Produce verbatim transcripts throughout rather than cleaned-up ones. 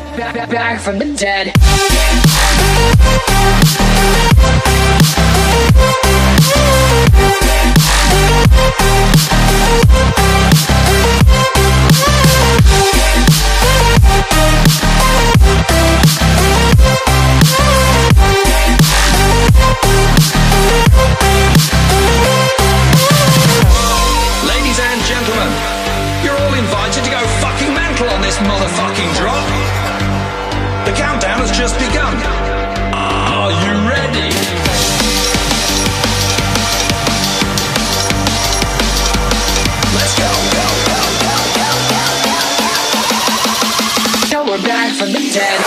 back, back, back from the dead. Ladies and gentlemen, you're all invited to go fucking mental on this motherfucking drop. The countdown has just begun. Are you ready? Let's go, go, go, go, go, go, go. Now we're back from the dead.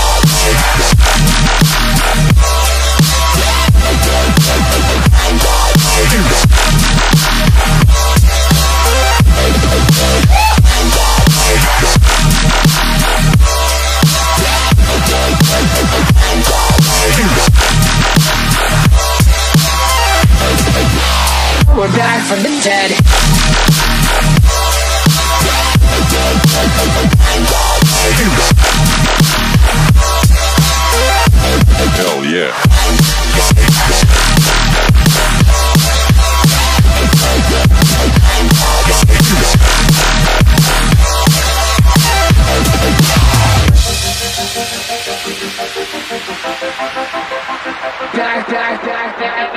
We're back from the dead. Hell yeah. Back, back, back, back.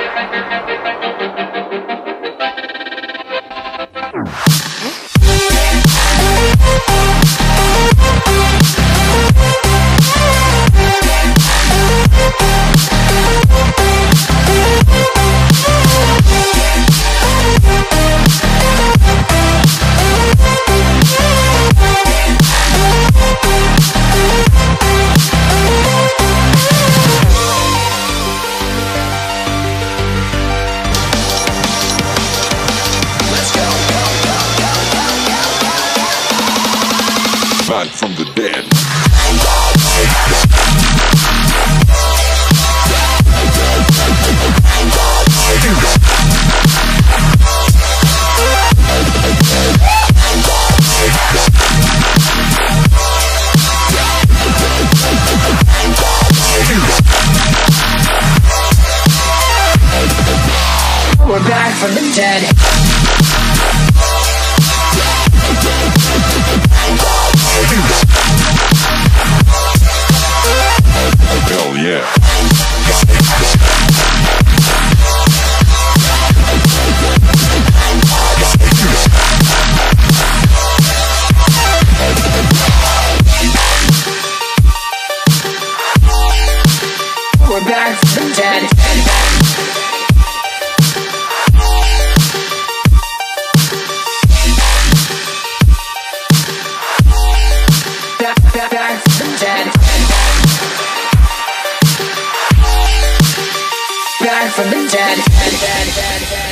Back from the dead. We're back from the dead. Hell yeah. We're back from the dead. Back, back, back from the dead. Back from the dead.